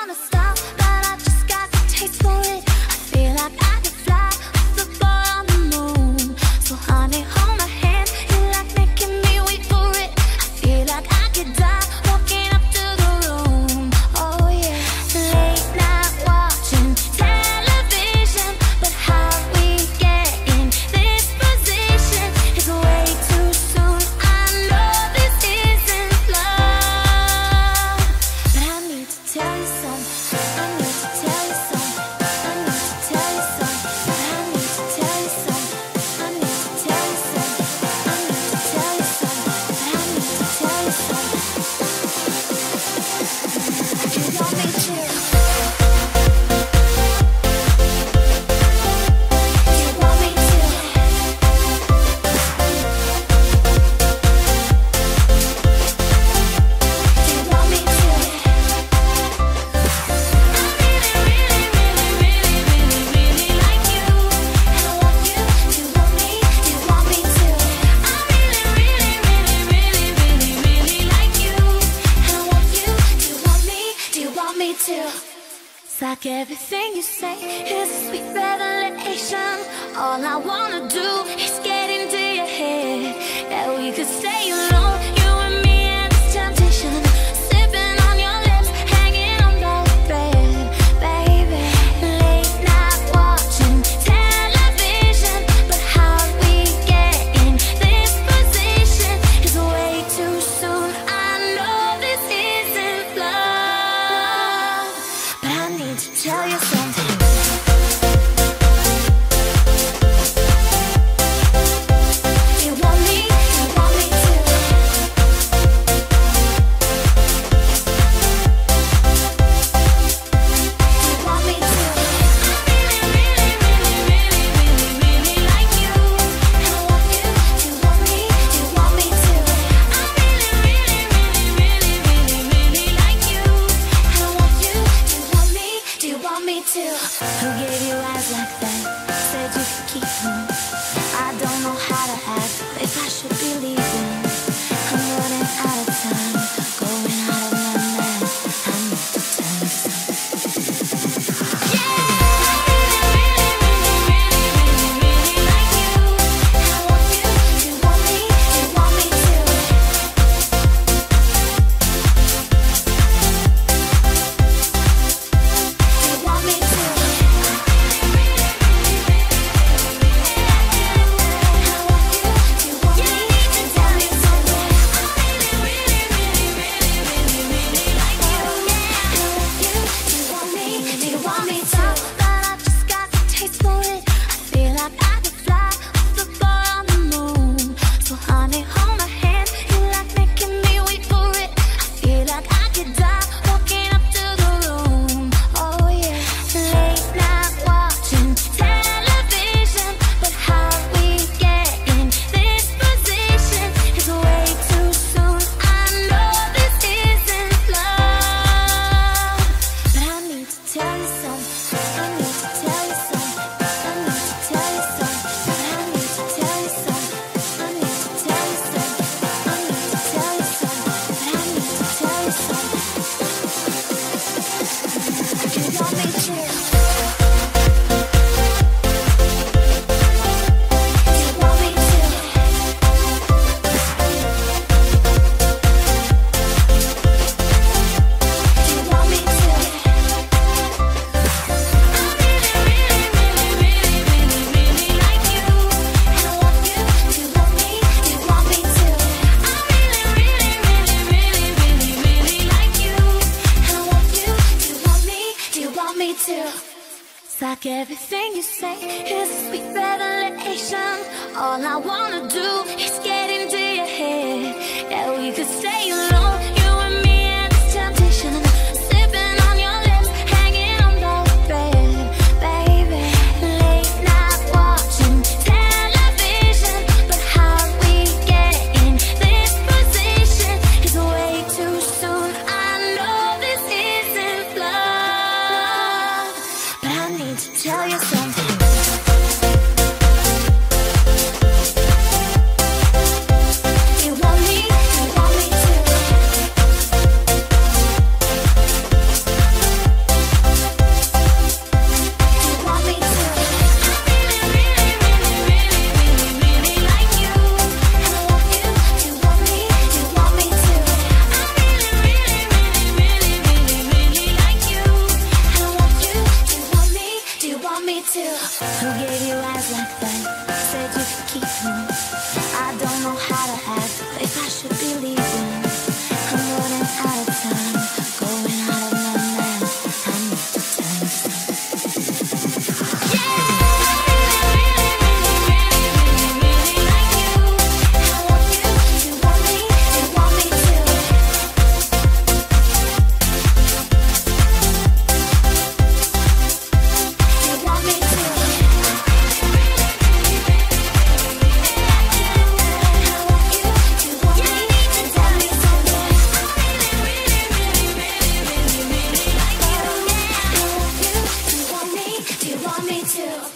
wanna stop, but I just got the taste for it. I feel like I could fly with the boy on the moon. So honey, hold my hand, you like making me wait for it. I feel like I could die walking up to the room. Oh yeah, late night watching television, but how we get in this position is way too soon. I know this isn't love, but I need to tell you something. I need to tell you something. I need to tell you something. But I need to tell you something. I need to tell you something. I need to tell you something. But I need to tell you something. You want me to? You want me to? You want me to? Really like you, and I want you to want me. Do you want me to? I really like you, and I want you to want me. Do you want me to? It's like everything you say is a sweet revelation. All I wanna do is get into your head. Yeah, we could stay alone, you and me and this temptation. Sipping on your lips, hanging on the bed, baby. Late night watching television, but how we get in this position is way too soon. I know this isn't love, but I need to tell you something. You want me? You want me to? You want me to? I really like you, and I want you to want me. Do you want me to? I really like you, and I want you to want me. Do you want me to? Who gave you eyes like that? Said you could keep them. I don't know how to act, if I should be leaving. I'm running out of time, going out of my mind. I need to tell you something. Yeah, really like you, and I want you to want me. Do you want me to? Do you want me to? It's like everything you say is a sweet revelation. All I wanna do is get into your head. Yeah, we could stay alone, you and me and this temptation. Sipping on your lips, hanging on the bed, baby. Late night watching television, but how we get in this position is way too soon. I know this isn't love, but I need to tell you something. You want me to? two.